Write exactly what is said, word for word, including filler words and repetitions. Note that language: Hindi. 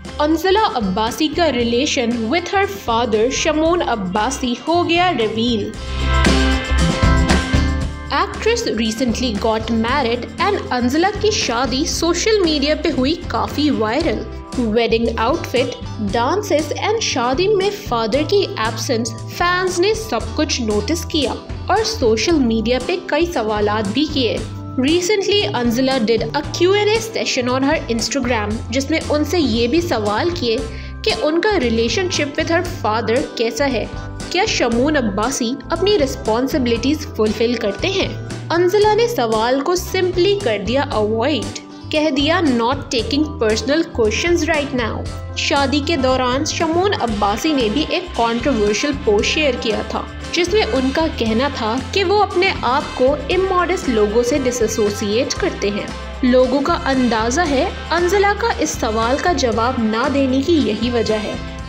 अंजला अब्बासी का relation with her father Shamoon Abbasi हो गया reveal. Actress recently got married and Anjala की शादी सोशल मीडिया पे हुई काफी viral. Wedding outfit, dances and शादी में फादर की एब्सेंस फैंस ने सब कुछ नोटिस किया और सोशल मीडिया पे कई सवालात भी किए। Recently, Anjala did a Q and A session on her Instagram जिसमें उनसे ये भी सवाल किए कि उनका रिलेशनशिप विद हर फादर कैसा है, क्या शमून अब्बासी अपनी रिस्पॉन्सिबिलिटीज फुलफिल करते हैं। अंजला ने सवाल को सिंपली कर दिया अवॉइड, कह दिया not taking personal questions right now. शादी के दौरान शमून अब्बासी ने भी एक कंट्रोवर्शियल पोस्ट शेयर किया था जिसमें उनका कहना था कि वो अपने आप को इमोडेस्ट लोगों से डिसोसिएट करते हैं। लोगों का अंदाजा है अंजला का इस सवाल का जवाब ना देने की यही वजह है।